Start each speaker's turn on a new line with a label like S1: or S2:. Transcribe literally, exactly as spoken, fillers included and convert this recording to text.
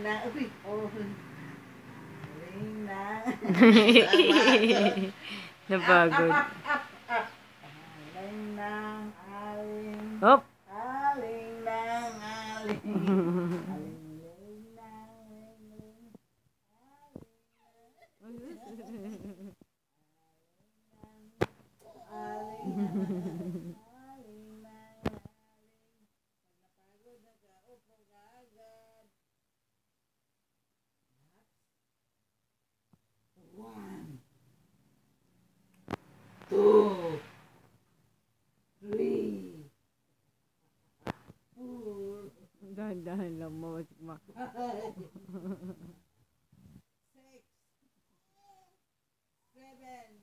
S1: na. Uy, oh. Aling na.
S2: Napagod.
S1: Up, up, up, up. Aling na, aling.
S2: Hop.
S1: Aling na, aling. Aling, aling na, aling. One, two, three, four,
S2: Dahan-dahan lang mo.
S1: five, six, seven,